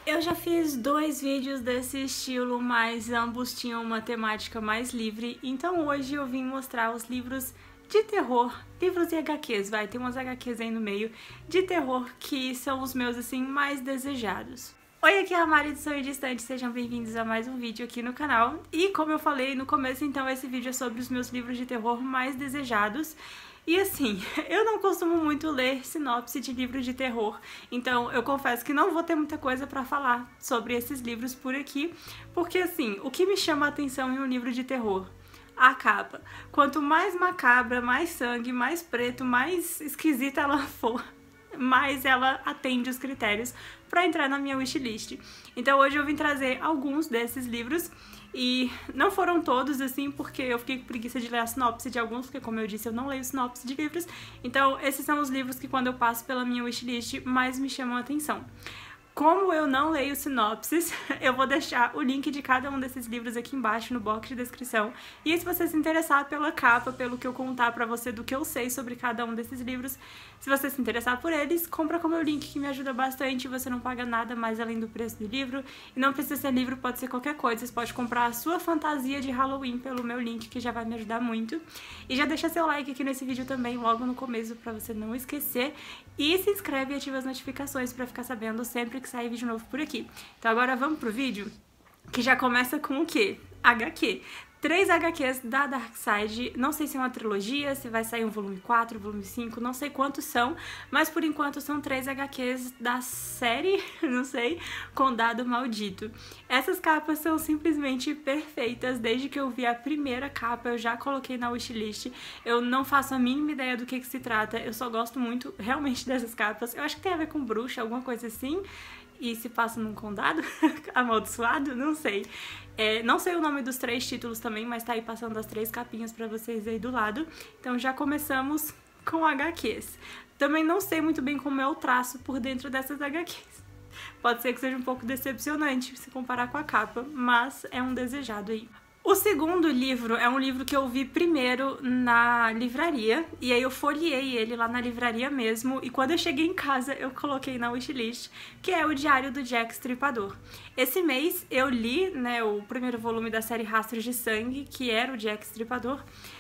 Eu já fiz 2 vídeos desse estilo, mas ambos tinham uma temática mais livre, então hoje eu vim mostrar os livros de terror, livros e HQs, tem umas HQs aí no meio, de terror que são os meus, assim, mais desejados. Oi, aqui é a Mari do Sonho Distante, sejam bem-vindos a mais um vídeo aqui no canal. E como eu falei no começo, então esse vídeo é sobre os meus livros de terror mais desejados. E assim, eu não costumo muito ler sinopse de livros de terror, então eu confesso que não vou ter muita coisa pra falar sobre esses livros por aqui, porque assim, o que me chama a atenção em um livro de terror? A capa. Quanto mais macabra, mais sangue, mais preto, mais esquisita ela for, mais ela atende os critérios para entrar na minha wishlist. Então hoje eu vim trazer alguns desses livros e não foram todos, assim, porque eu fiquei com preguiça de ler a sinopse de alguns, porque como eu disse, eu não leio sinopse de livros. Então esses são os livros que quando eu passo pela minha wishlist mais me chamam a atenção. Como eu não leio sinopses, eu vou deixar o link de cada um desses livros aqui embaixo no box de descrição. E aí, se você se interessar pela capa, pelo que eu contar pra você do que eu sei sobre cada um desses livros, se você se interessar por eles, compra com o meu link que me ajuda bastante, você não paga nada mais além do preço do livro. E não precisa ser livro, pode ser qualquer coisa, você pode comprar a sua fantasia de Halloween pelo meu link, que já vai me ajudar muito. E já deixa seu like aqui nesse vídeo também, logo no começo, pra você não esquecer. E se inscreve e ativa as notificações pra ficar sabendo sempre que sair vídeo novo por aqui. Então agora vamos pro vídeo, que já começa com o quê? HQ. 3 HQs da Darkside, não sei se é uma trilogia, se vai sair um volume 4, volume 5, não sei quantos são, mas por enquanto são 3 HQs da série, não sei, Condado Maldito. Essas capas são simplesmente perfeitas, desde que eu vi a primeira capa eu já coloquei na wishlist, eu não faço a mínima ideia do que se trata, eu só gosto muito realmente dessas capas, eu acho que tem a ver com bruxa, alguma coisa assim, e se passa num condado amaldiçoado, não sei. Não sei o nome dos 3 títulos também, mas tá aí passando as 3 capinhas pra vocês aí do lado. Então já começamos com HQs. Também não sei muito bem como é o traço por dentro dessas HQs. Pode ser que seja um pouco decepcionante se comparar com a capa, mas é um desejado aí. O segundo livro é um livro que eu vi primeiro na livraria, e aí eu folheei ele lá na livraria mesmo, e quando eu cheguei em casa eu coloquei na wishlist, que é o Diário do Jack Stripador. Esse mês eu li, né, o primeiro volume da série Rastros de Sangue, que era o Jack Stripador,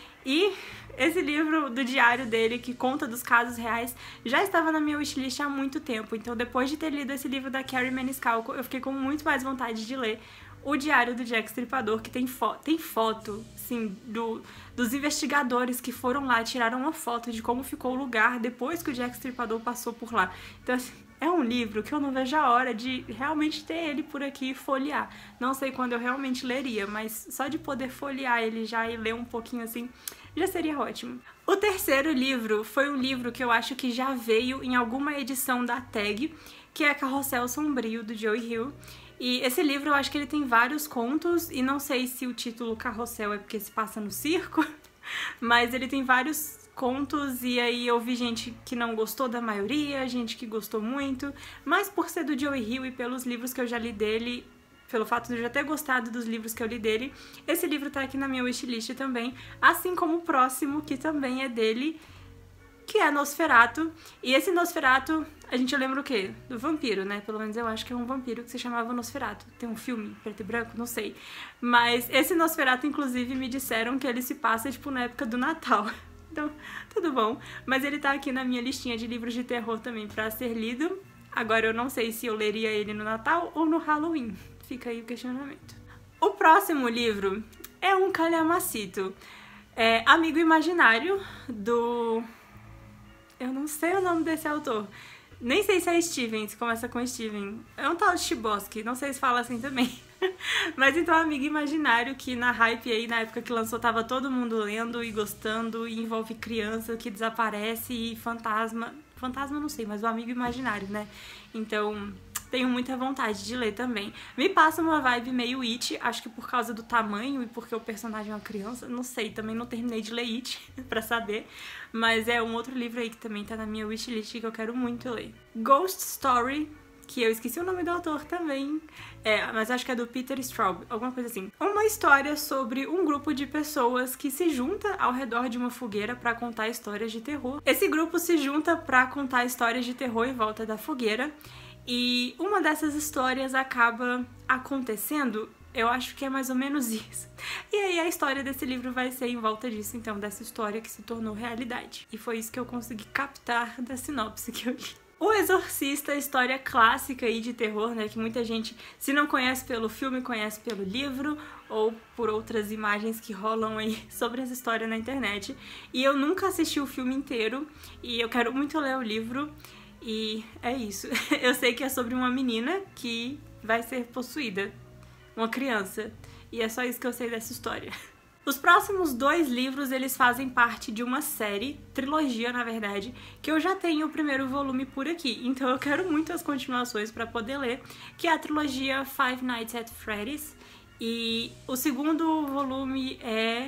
e esse livro do diário dele, que conta dos casos reais, já estava na minha wishlist há muito tempo, então depois de ter lido esse livro da Kerri Maniscalco, eu fiquei com muito mais vontade de ler o Diário do Jack Stripador, que tem foto, assim, dos investigadores que foram lá, tiraram uma foto de como ficou o lugar depois que o Jack Stripador passou por lá. Então, assim, é um livro que eu não vejo a hora de realmente ter ele por aqui e folhear. Não sei quando eu realmente leria, mas só de poder folhear ele já e ler um pouquinho assim, já seria ótimo. O terceiro livro foi um livro que eu acho que já veio em alguma edição da Tag, que é Carrossel Sombrio, do Joe Hill. E esse livro eu acho que ele tem vários contos, e não sei se o título Carrossel é porque se passa no circo, mas ele tem vários contos, e aí eu vi gente que não gostou da maioria, gente que gostou muito, mas por ser do Joe Hill e pelos livros que eu já li dele, pelo fato de eu já ter gostado dos livros que eu li dele, esse livro tá aqui na minha wishlist também, assim como o próximo, que também é dele, que é Nosferatu. E esse Nosferatu, a gente lembra o quê? Do vampiro, né? Pelo menos eu acho que é um vampiro que se chamava Nosferatu. Tem um filme preto e branco? Não sei. Mas esse Nosferatu, inclusive, me disseram que ele se passa, tipo, na época do Natal. Então, tudo bom. Mas ele tá aqui na minha listinha de livros de terror também pra ser lido. Agora eu não sei se eu leria ele no Natal ou no Halloween. Fica aí o questionamento. O próximo livro é um calhamacito. É Amigo Imaginário, do... Eu não sei o nome desse autor. Nem sei se é Steven, se começa com Steven. É um tal de Chbosky, não sei se fala assim também. Mas então, Amigo Imaginário, que na hype aí, na época que lançou, tava todo mundo lendo e gostando, e envolve criança que desaparece e fantasma. Fantasma não sei, mas o Amigo Imaginário, né? Então, tenho muita vontade de ler também. Me passa uma vibe meio It, acho que por causa do tamanho e porque o personagem é uma criança, não sei, também não terminei de ler It pra saber, mas é um outro livro aí que também tá na minha wishlist que eu quero muito ler. Ghost Story, que eu esqueci o nome do autor também, mas acho que é do Peter Straub, alguma coisa assim. Uma história sobre um grupo de pessoas que se junta ao redor de uma fogueira pra contar histórias de terror. Esse grupo se junta pra contar histórias de terror em volta da fogueira, E uma dessas histórias acaba acontecendo, eu acho que é mais ou menos isso. E aí a história desse livro vai ser em volta disso, então, dessa história que se tornou realidade. E foi isso que eu consegui captar da sinopse que eu li. O Exorcista, história clássica aí de terror, né, que muita gente, se não conhece pelo filme, conhece pelo livro ou por outras imagens que rolam aí sobre essa história na internet. E eu nunca assisti o filme inteiro e eu quero muito ler o livro e é isso. Eu sei que é sobre uma menina que vai ser possuída, uma criança, e é só isso que eu sei dessa história. Os próximos 2 livros, eles fazem parte de uma série, trilogia na verdade, que eu já tenho o primeiro volume por aqui, então eu quero muito as continuações para poder ler, que é a trilogia Five Nights at Freddy's, e o segundo volume é...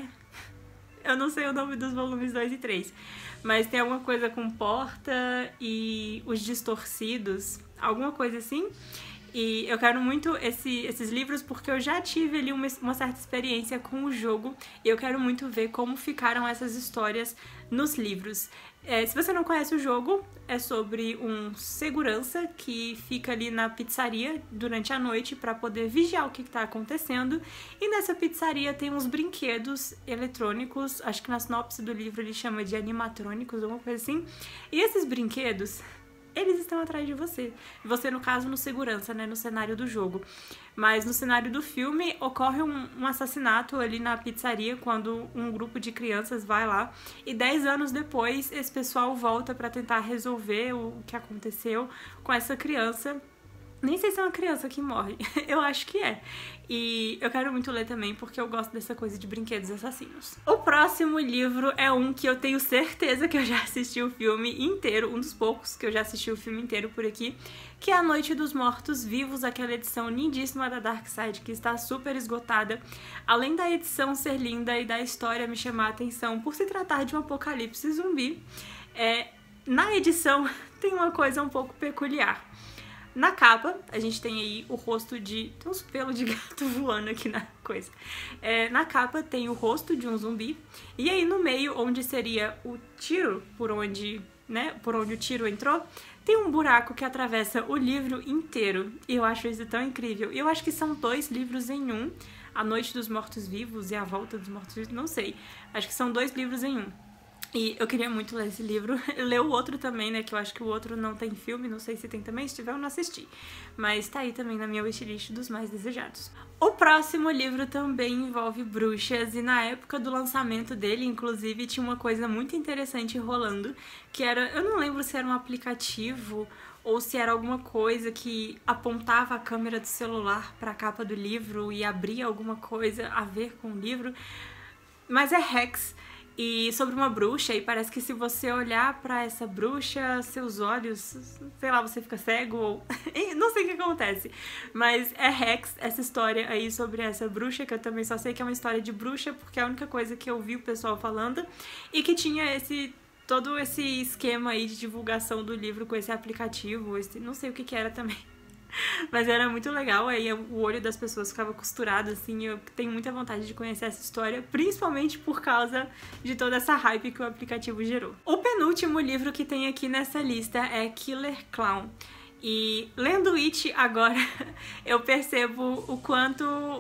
eu não sei o nome dos volumes 2 e 3, mas tem alguma coisa com porta e os distorcidos, alguma coisa assim. E eu quero muito esses livros porque eu já tive ali uma certa experiência com o jogo e eu quero muito ver como ficaram essas histórias nos livros. Se você não conhece o jogo, é sobre um segurança que fica ali na pizzaria durante a noite para poder vigiar o que está acontecendo. E nessa pizzaria tem uns brinquedos eletrônicos, acho que na sinopse do livro ele chama de animatrônicos, alguma coisa assim. E esses brinquedos, eles estão atrás de você. Você, no caso, no segurança, né? No cenário do jogo. Mas no cenário do filme, ocorre um assassinato ali na pizzaria quando um grupo de crianças vai lá. E 10 anos depois, esse pessoal volta pra tentar resolver o que aconteceu com essa criança. Nem sei se é uma criança que morre. Eu acho que é. E eu quero muito ler também, porque eu gosto dessa coisa de brinquedos assassinos. O próximo livro é um que eu tenho certeza que eu já assisti o filme inteiro, um dos poucos que eu já assisti o filme inteiro por aqui, que é A Noite dos Mortos Vivos, aquela edição lindíssima da Dark Side, que está super esgotada. Além da edição ser linda e da história me chamar a atenção por se tratar de um apocalipse zumbi, na edição tem uma coisa um pouco peculiar. Na capa, a gente tem aí o rosto de... tem uns pelos de gato voando aqui na coisa. Na capa tem o rosto de um zumbi. E aí no meio, onde seria o tiro, por onde o tiro entrou, tem um buraco que atravessa o livro inteiro. E eu acho isso tão incrível. E eu acho que são 2 livros em um. A Noite dos Mortos-Vivos e A Volta dos Mortos-Vivos, não sei. Acho que são 2 livros em um. E eu queria muito ler esse livro, ler o outro também, né, que eu acho que o outro não tem filme, não sei se tem também, se tiver eu não assisti. Mas tá aí também na minha wishlist dos mais desejados. O próximo livro também envolve bruxas e na época do lançamento dele, inclusive, tinha uma coisa muito interessante rolando, que era, eu não lembro se era um aplicativo ou se era alguma coisa que apontava a câmera do celular para a capa do livro e abria alguma coisa a ver com o livro, mas é Hex. E sobre uma bruxa, e parece que se você olhar pra essa bruxa, seus olhos, sei lá, você fica cego ou... não sei o que acontece. Mas é Hex, essa história aí sobre essa bruxa, que eu também só sei que é uma história de bruxa, porque é a única coisa que eu vi o pessoal falando. E que tinha todo esse esquema aí de divulgação do livro com esse aplicativo, não sei o que era também. Mas era muito legal, aí o olho das pessoas ficava costurado, assim, eu tenho muita vontade de conhecer essa história, principalmente por causa de toda essa hype que o aplicativo gerou. O penúltimo livro que tem aqui nessa lista é Killer Clown. E lendo It agora, eu percebo o quanto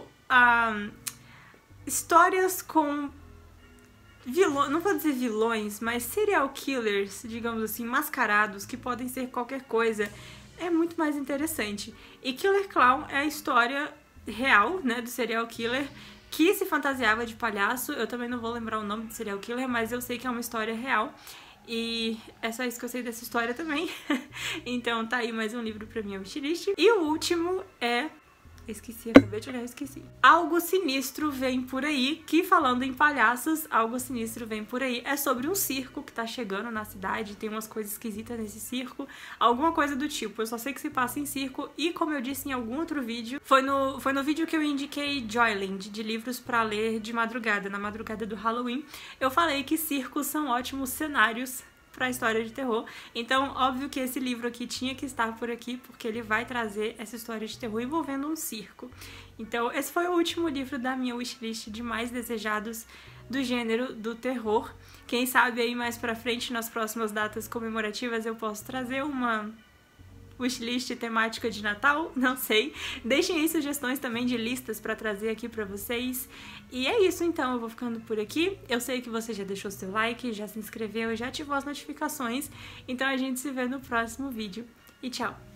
histórias com vilões, não vou dizer vilões, mas serial killers, digamos assim, mascarados, que podem ser qualquer coisa, é muito mais interessante. E Killer Clown é a história real, né, do serial killer que se fantasiava de palhaço. Eu também não vou lembrar o nome do serial killer, mas eu sei que é uma história real. E é só isso que eu sei dessa história também. Então tá aí mais um livro pra minha wishlist. E o último é... esqueci, acabei de olhar, esqueci. Algo Sinistro Vem Por Aí, que falando em palhaços, Algo Sinistro Vem Por Aí é sobre um circo que tá chegando na cidade, tem umas coisas esquisitas nesse circo, alguma coisa do tipo. Eu só sei que se passa em circo e, como eu disse em algum outro vídeo, foi no vídeo que eu indiquei Joyland, de livros pra ler de madrugada, na madrugada do Halloween, eu falei que circos são ótimos cenários pra história de terror. Então, óbvio que esse livro aqui tinha que estar por aqui, porque ele vai trazer essa história de terror envolvendo um circo. Então, esse foi o último livro da minha wishlist de mais desejados do gênero do terror. Quem sabe aí mais pra frente, nas próximas datas comemorativas, eu posso trazer wishlist temática de Natal, não sei. Deixem aí sugestões também de listas pra trazer aqui pra vocês. E é isso então, eu vou ficando por aqui. Eu sei que você já deixou seu like, já se inscreveu e já ativou as notificações. Então a gente se vê no próximo vídeo. E tchau!